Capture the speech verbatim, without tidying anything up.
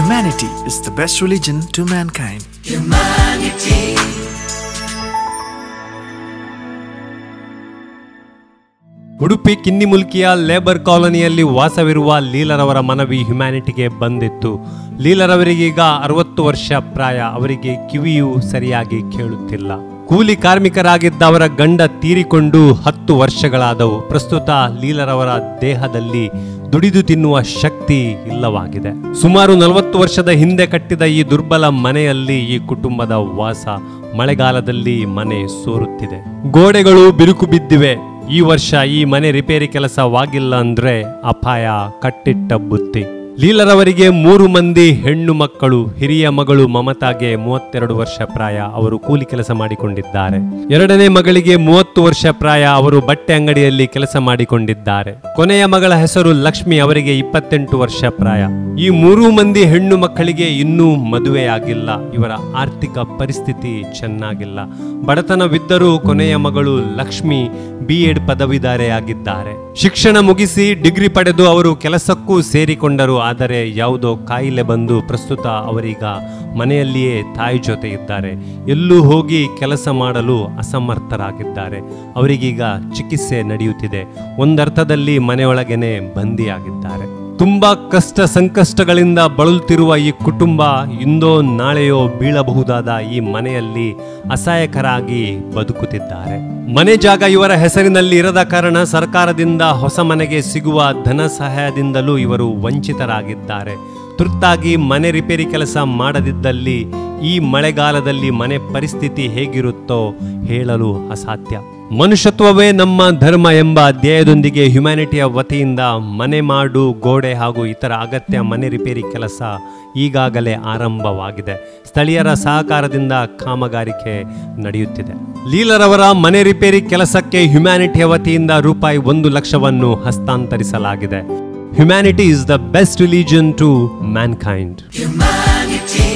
Humanity is the best religion to mankind. Humanity. Udupi ಕಿನ್ನಿಮುಲ್ಕಿಯ labour ಕಾಲೋನಿಯಲ್ಲಿ ವಾಸವಿರುವ ಲೀಲರವರ ಮನವಿ ಹ್ಯುಮ್ಯಾನಿಟಿಗೆ ಬಂದಿತ್ತು. ಲೀಲರವರಿಗೀಗ ಅರವತ್ತು ವರ್ಷ ಪ್ರಾಯ. ಅವರಿಗೆ ಕಿವಿಯೂ ಸರಿಯಾಗಿ ಕೇಳುತ್ತಿಲ್ಲ. ಕೂಲಿ ಕಾರ್ಮಿಕರಾಗಿದ್ದ ಅವರ ಗಂಡ ತೀರಿಕೊಂಡು ಹತ್ತು ವರ್ಷಗಳಾದವು. ಪ್ರಸ್ತುತ ಲೀಲರವರ ದೇಹದಲ್ಲಿ ದುಡಿದು ತಿನ್ನುವ ಶಕ್ತಿ ಇಲ್ಲವಾಗಿದೆ. ಸುಮಾರು ನಲವತ್ತು ವರ್ಷದ ಹಿಂದೆ ಕಟ್ಟಿದ ಈ ದುರ್ಬಲ ಮನೆಯಲ್ಲಿ ಈ ಕುಟುಂಬದ ವಾಸ. ಮಳೆಗಾಲದಲ್ಲಿ ಮನೆ ಸೋರುತ್ತಿದೆ, ಗೋಡೆಗಳು ಬಿರುಕು ಬಿದ್ದಿವೆ. ಈ ವರ್ಷ ಈ ಮನೆ ರಿಪೇರಿ ಕೆಲಸವಾಗಿಲ್ಲ ಅಂದ್ರೆ ಅಪಾಯ ಕಟ್ಟಿಟ್ಟ ಬುತ್ತಿ. ಲೀಲರವರಿಗೆ ಮೂರು ಮಂದಿ ಹೆಣ್ಣು ಮಕ್ಕಳು. ಹಿರಿಯ ಮಗಳು ಮಮತಾಗೆ ಮೂವತ್ತೆರಡು ವರ್ಷ ಪ್ರಾಯ, ಅವರು ಕೂಲಿ ಕೆಲಸ ಮಾಡಿಕೊಂಡಿದ್ದಾರೆ. ಎರಡನೇ ಮಗಳಿಗೆ ಮೂವತ್ತು ವರ್ಷ ಪ್ರಾಯ, ಅವರು ಬಟ್ಟೆ ಅಂಗಡಿಯಲ್ಲಿ ಕೆಲಸ ಮಾಡಿಕೊಂಡಿದ್ದಾರೆ. ಕೊನೆಯ ಮಗಳ ಹೆಸರು ಲಕ್ಷ್ಮಿ, ಅವರಿಗೆ ಇಪ್ಪತ್ತೆಂಟು ವರ್ಷ ಪ್ರಾಯ. ಈ ಮೂರು ಮಂದಿ ಹೆಣ್ಣು ಮಕ್ಕಳಿಗೆ ಇನ್ನೂ ಮದುವೆಯಾಗಿಲ್ಲ. ಇವರ ಆರ್ಥಿಕ ಪರಿಸ್ಥಿತಿ ಚೆನ್ನಾಗಿಲ್ಲ. ಬಡತನವಿದ್ದರೂ ಕೊನೆಯ ಮಗಳು ಲಕ್ಷ್ಮಿ ಬಿ ಎಡ್ ಪದವೀಧರೆಯಾಗಿದ್ದಾರೆ. ಶಿಕ್ಷಣ ಮುಗಿಸಿ ಡಿಗ್ರಿ ಪಡೆದು ಅವರು ಕೆಲಸಕ್ಕೂ ಸೇರಿಕೊಂಡರು. ಆದರೆ ಯಾವುದೋ ಕಾಯಿಲೆ ಬಂದು ಪ್ರಸ್ತುತ ಅವರೀಗ ಮನೆಯಲ್ಲಿಯೇ ತಾಯಿ ಜೊತೆ ಇದ್ದಾರೆ. ಎಲ್ಲೂ ಹೋಗಿ ಕೆಲಸ ಮಾಡಲು ಅಸಮರ್ಥರಾಗಿದ್ದಾರೆ. ಅವರಿಗೀಗ ಚಿಕಿತ್ಸೆ ನಡೆಯುತ್ತಿದೆ. ಒಂದರ್ಥದಲ್ಲಿ ಮನೆಯೊಳಗೇನೆ ಬಂದಿಯಾಗಿದ್ದಾರೆ. ತುಂಬಾ ಕಷ್ಟ ಸಂಕಷ್ಟಗಳಿಂದ ಬಳಲುತ್ತಿರುವ ಈ ಕುಟುಂಬ ಇಂದೋ ನಾಳೆಯೋ ಬೀಳಬಹುದಾದ ಈ ಮನೆಯಲ್ಲಿ ಅಸಹಾಯಕರಾಗಿ ಬದುಕುತ್ತಿದ್ದಾರೆ. ಮನೆ ಜಾಗ ಇವರ ಹೆಸರಿನಲ್ಲಿ ಇರದ ಕಾರಣ ಸರ್ಕಾರದಿಂದ ಹೊಸ ಮನೆಗೆ ಸಿಗುವ ಧನ ಸಹಾಯದಿಂದಲೂ ಇವರು ವಂಚಿತರಾಗಿದ್ದಾರೆ. ತುರ್ತಾಗಿ ಮನೆ ರಿಪೇರಿ ಕೆಲಸ ಮಾಡದಿದ್ದಲ್ಲಿ ಈ ಮಳೆಗಾಲದಲ್ಲಿ ಮನೆ ಪರಿಸ್ಥಿತಿ ಹೇಗಿರುತ್ತೋ ಹೇಳಲು ಅಸಾಧ್ಯ. ಮನುಷ್ಯತ್ವವೇ ನಮ್ಮ ಧರ್ಮ ಎಂಬ ಅಧ್ಯಾಯದೊಂದಿಗೆ ಹ್ಯುಮ್ಯಾನಿಟಿಯ ವತಿಯಿಂದ ಮನೆ ಮಾಡು, ಗೋಡೆ ಹಾಗೂ ಇತರ ಅಗತ್ಯ ಮನೆ ರಿಪೇರಿ ಕೆಲಸ ಈಗಾಗಲೇ ಆರಂಭವಾಗಿದೆ. ಸ್ಥಳೀಯರ ಸಹಕಾರದಿಂದ ಕಾಮಗಾರಿಕೆ ನಡೆಯುತ್ತಿದೆ. ಲೀಲರವರ ಮನೆ ರಿಪೇರಿ ಕೆಲಸಕ್ಕೆ ಹ್ಯುಮ್ಯಾನಿಟಿಯ ವತಿಯಿಂದ ರೂಪಾಯಿ ಒಂದು ಲಕ್ಷವನ್ನು ಹಸ್ತಾಂತರಿಸಲಾಗಿದೆ. Humanity is the best religion to mankind. Humanity.